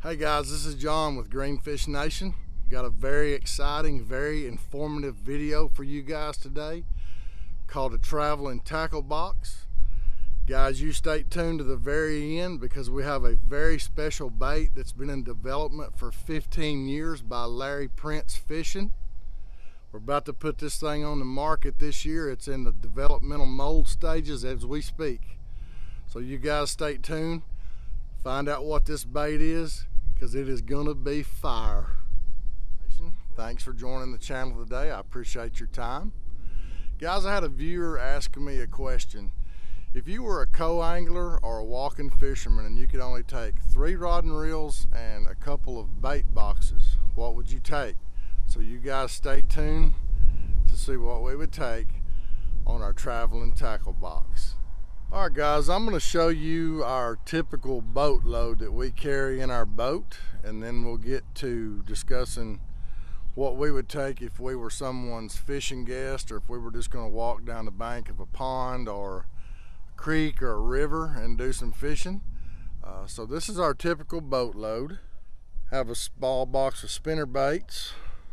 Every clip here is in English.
Hey guys, this is John with Greenfish Nation. Got a very exciting, very informative video for you guys today called a traveling tackle box. Guys, you stay tuned to the very end because we have a very special bait that's been in development for 15 years by Larry Prince Fishing. We're about to put this thing on the market this year. It's in the developmental mold stages as we speak. So you guys stay tuned, find out what this bait is, because it is gonna be fire. Thanks for joining the channel today. I appreciate your time. Guys, I had a viewer asking me a question. If you were a co-angler or a walking fisherman and you could only take 3 rod and reels and a couple of bait boxes, what would you take? So you guys stay tuned to see what we would take on our traveling tackle box. Alright guys, I'm going to show you our typical boat load that we carry in our boat, and then we'll get to discussing what we would take if we were someone's fishing guest, or if we were just going to walk down the bank of a pond or a creek or a river and do some fishing. So this is our typical boat load. Have a small box of spinner baits.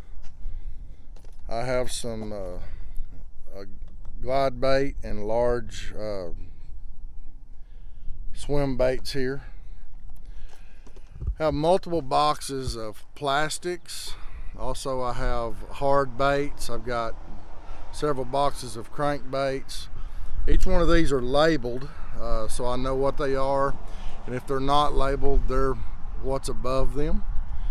I have some glide bait and large swim baits here. Have multiple boxes of plastics. Also I have hard baits. I've got several boxes of crankbaits. Each one of these are labeled so I know what they are, and if they're not labeled, they're what's above them.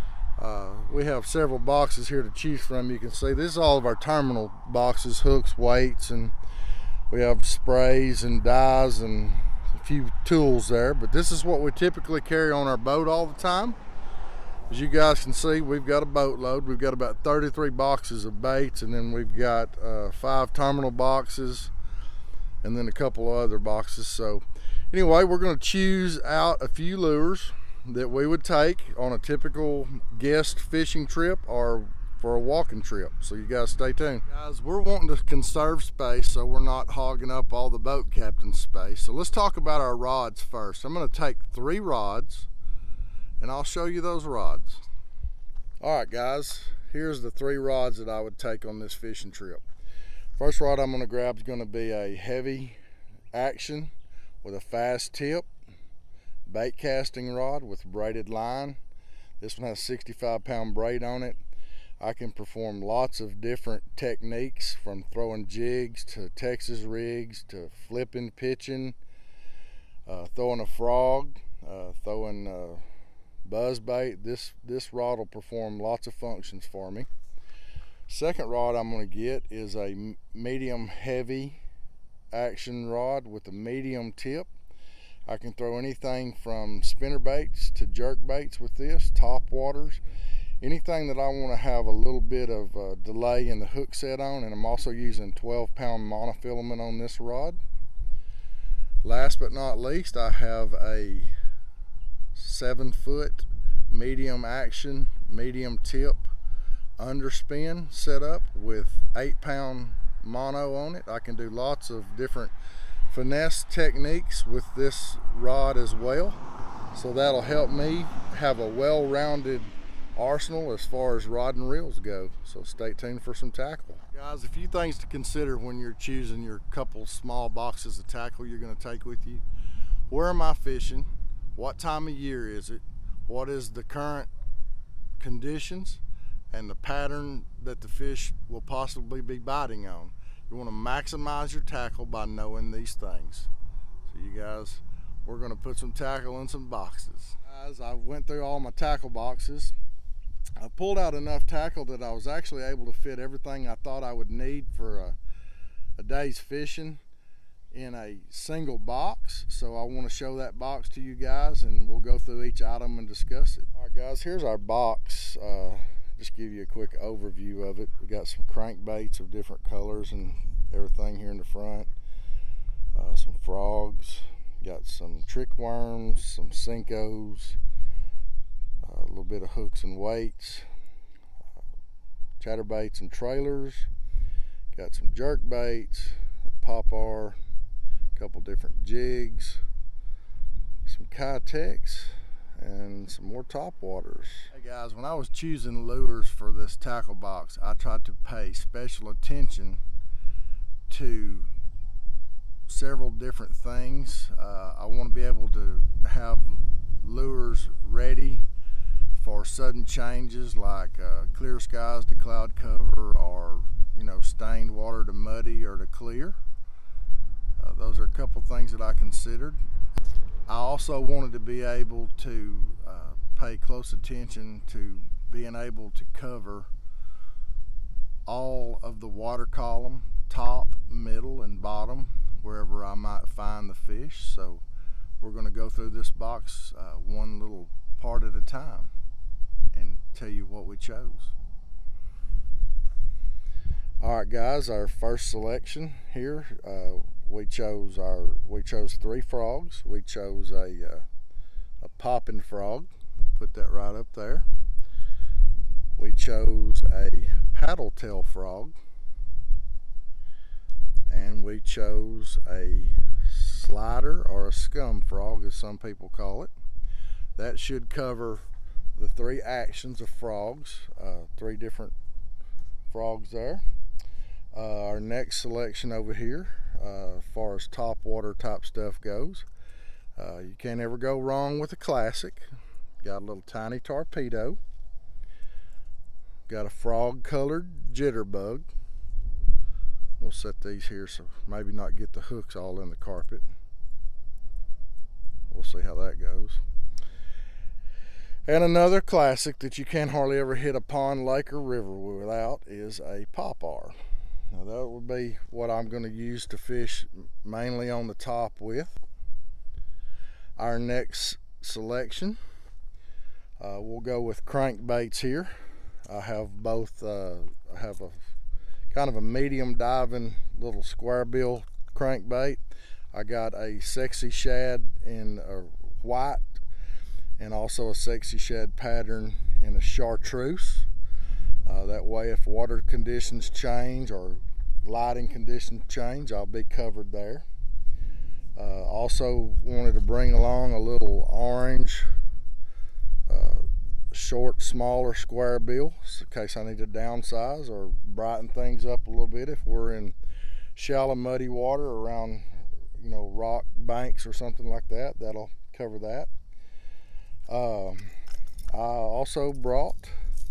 We have several boxes here to choose from. You can see this is all of our terminal boxes, hooks, weights, and we have sprays and dyes and a few tools there, but this is what we typically carry on our boat all the time. As you guys can see, we've got a boatload. We've got about 33 boxes of baits, and then we've got 5 terminal boxes and then a couple of other boxes. So anyway, we're going to choose out a few lures that we would take on a typical guest fishing trip or for a walking trip. So you guys stay tuned. Guys, we're wanting to conserve space, so we're not hogging up all the boat captain's space. So let's talk about our rods first. I'm going to take 3 rods and I'll show you those rods. All right guys, here's the 3 rods that I would take on this fishing trip. First rod I'm going to grab is going to be a heavy action with a fast tip bait casting rod with braided line. This one has a 65-pound braid on it. I can perform lots of different techniques, from throwing jigs to Texas rigs to flipping, pitching, throwing a frog, throwing buzz bait. This rod will perform lots of functions for me. Second rod I'm going to get is a medium heavy action rod with a medium tip. I can throw anything from spinner baits to jerk baits with this, top waters, anything that I want to have a little bit of delay in the hook set on. And I'm also using 12-pound monofilament on this rod. Last but not least, I have a 7-foot medium action, medium tip underspin set up with 8-pound mono on it. I can do lots of different finesse techniques with this rod as well, so that'll help me have a well-rounded arsenal as far as rod and reels go. So stay tuned for some tackle. Guys, a few things to consider when you're choosing your couple small boxes of tackle you're going to take with you. Where am I fishing? What time of year is it? What is the current conditions and the pattern that the fish will possibly be biting on? You want to maximize your tackle by knowing these things. So you guys, we're going to put some tackle in some boxes. Guys, I went through all my tackle boxes. I pulled out enough tackle that I was actually able to fit everything I thought I would need for a day's fishing in a single box. So I want to show that box to you guys, and we'll go through each item and discuss it. All right guys, here's our box. Just give you a quick overview of it. We got some crankbaits of different colors and everything here in the front. Some frogs, got some trick worms, some Cincos, a little bit of hooks and weights, chatterbaits and trailers, got some jerk baits, popper, a couple different jigs, some Kitex, and some more top waters. Hey guys, when I was choosing lures for this tackle box, I tried to pay special attention to several different things. I want to be able to have lures ready for sudden changes, like clear skies to cloud cover, or stained water to muddy or to clear. Those are a couple things that I considered. I also wanted to be able to pay close attention to being able to cover all of the water column, top, middle, and bottom, wherever I might find the fish. So we're going to go through this box one little part at a time and tell you what we chose. Alright guys, our first selection here, we chose 3 frogs. We chose a popping frog. We'll put that right up there. We chose a paddle tail frog, and we chose a slider, or a scum frog as some people call it. That should cover the 3 actions of frogs, 3 different frogs there. Our next selection over here, as far as top water type stuff goes, you can't ever go wrong with a classic. Got a little tiny torpedo, got a frog colored jitterbug. We'll set these here so maybe not get the hooks all in the carpet. We'll see how that goes. And another classic that you can't hardly ever hit a pond, lake, or river without is a popar. Now that would be what I'm going to use to fish mainly on the top with. Our next selection, we'll go with crankbaits here. I have both, I have a kind of a medium diving little square bill crankbait. I got a sexy shad in a white, and also a sexy shad pattern in a chartreuse. That way if water conditions change or lighting conditions change, I'll be covered there. Also wanted to bring along a little orange short, smaller square bill in case I need to downsize or brighten things up a little bit if we're in shallow muddy water around rock banks or something like that. That'll cover that. I also brought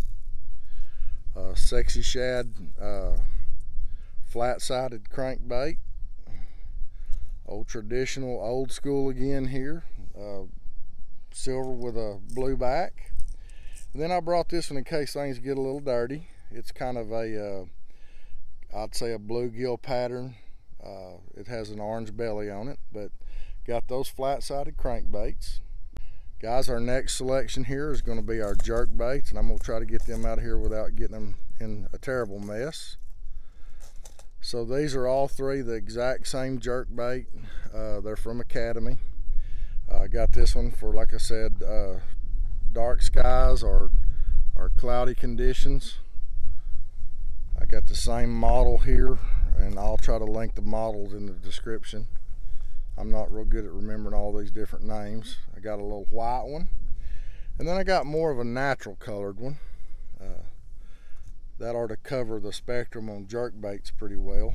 a sexy shad flat-sided crankbait, old traditional, old school again here, silver with a blue back. And then I brought this one in case things get a little dirty. It's kind of a I'd say a bluegill pattern. It has an orange belly on it, but got those flat-sided crankbaits. Guys, our next selection here is going to be our jerk baits, and I'm going to try to get them out of here without getting them in a terrible mess. So these are all 3 the exact same jerk bait. They're from Academy. I got this one for, like I said, dark skies or cloudy conditions. I got the same model here, and I'll try to link the models in the description. I'm not real good at remembering all these different names. I got a little white one, and then I got more of a natural colored one. That ought to cover the spectrum on jerk baits pretty well.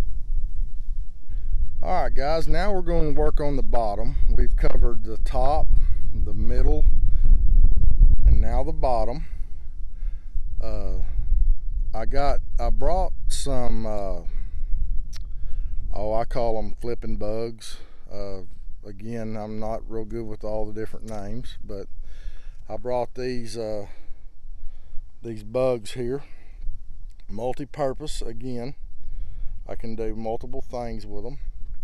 Alright guys, now we're going to work on the bottom. We've covered the top, the middle, and now the bottom. I brought some I call them flipping bugs. Again, I'm not real good with all the different names, but I brought these bugs here, multi-purpose. Again, I can do multiple things with them.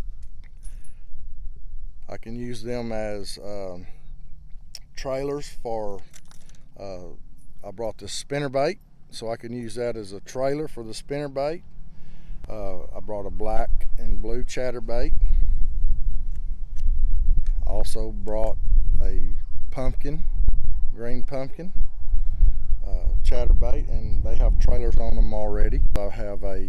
I can use them as trailers for, I brought this spinnerbait, so I can use that as a trailer for the spinnerbait. I brought a black and blue chatterbait. Also brought a pumpkin, green pumpkin chatterbait, and they have trailers on them already. I have a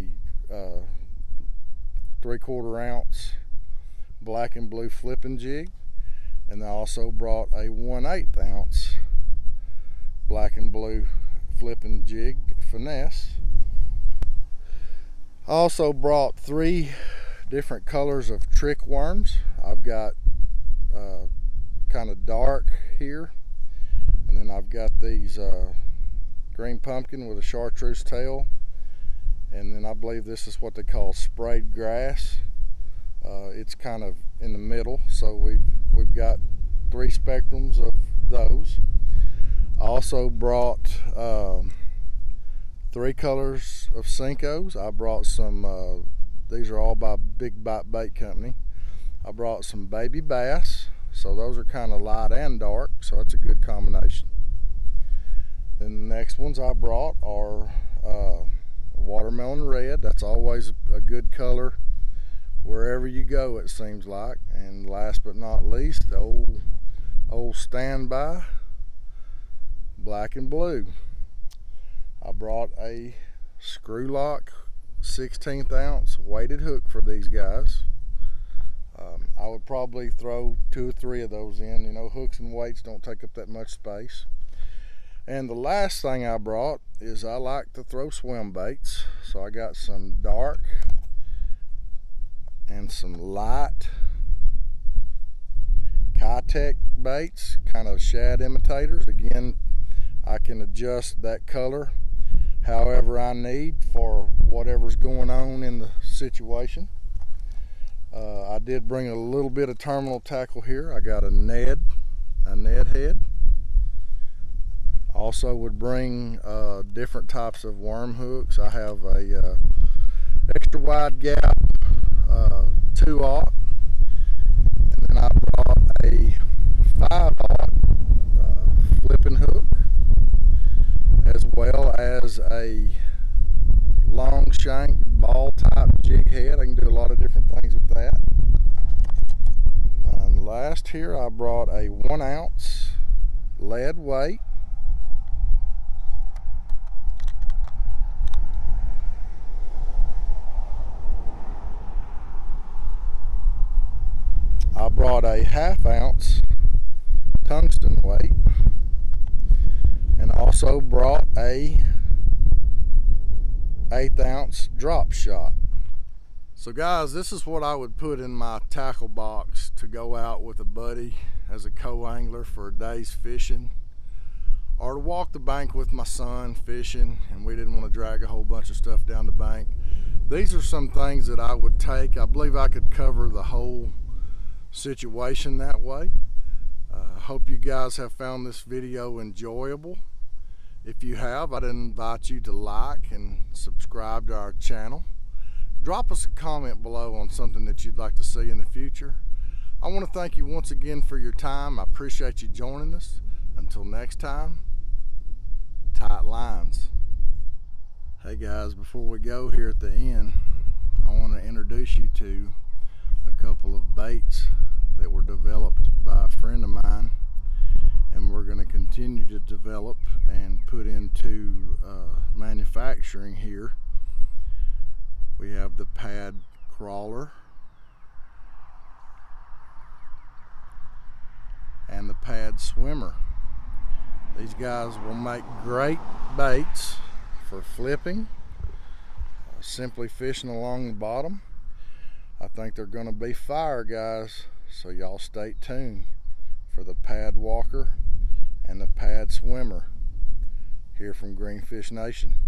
3/4 ounce black and blue flipping jig, And I also brought a 1/8 ounce black and blue flipping jig finesse. I also brought 3 different colors of trick worms. I've got kind of dark here, and then I've got these green pumpkin with a chartreuse tail, and then I believe this is what they call sprayed grass. It's kind of in the middle, so we've got 3 spectrums of those. I also brought 3 colors of Cincos. I brought some, these are all by Big Bite Bait Company. I brought some baby bass, so those are kind of light and dark, so that's a good combination. Then the next ones I brought are watermelon red. That's always a good color wherever you go, it seems like. And last but not least, the old standby black and blue. I brought a screw lock 16th ounce weighted hook for these guys. I would probably throw 2 or 3 of those in. You know, hooks and weights don't take up that much space. And the last thing I brought is I like to throw swim baits. So I got some dark and some light Kitech baits, kind of shad imitators. Again, I can adjust that color however I need for whatever's going on in the situation. I did bring a little bit of terminal tackle here. I got a Ned head. Also would bring different types of worm hooks. I have a extra wide gap 2/0, and then I brought a 5/0 flipping hook, as well as a long shank ball type jig head. I can do a lot of different things with that. And last here I brought a 1 ounce lead weight. I brought a 1/2 ounce tungsten weight, and also brought a 1/8 ounce drop shot. So guys, this is what I would put in my tackle box to go out with a buddy as a co-angler for a day's fishing, or to walk the bank with my son fishing and we didn't want to drag a whole bunch of stuff down the bank. These are some things that I would take. I believe I could cover the whole situation that way. Hope you guys have found this video enjoyable. If you have, I'd invite you to like and subscribe to our channel. Drop us a comment below on something that you'd like to see in the future. I want to thank you once again for your time. I appreciate you joining us. Until next time, tight lines. Hey guys, before we go here at the end, I want to introduce you to a couple of baits that were developed by a friend of mine, and we're going to continue to develop and put into manufacturing here. We have the pad crawler and the pad swimmer. These guys will make great baits for flipping, simply fishing along the bottom. I think they're going to be fire, guys, so y'all stay tuned for the pad walker and the pad swimmer here from Greenfish Nation.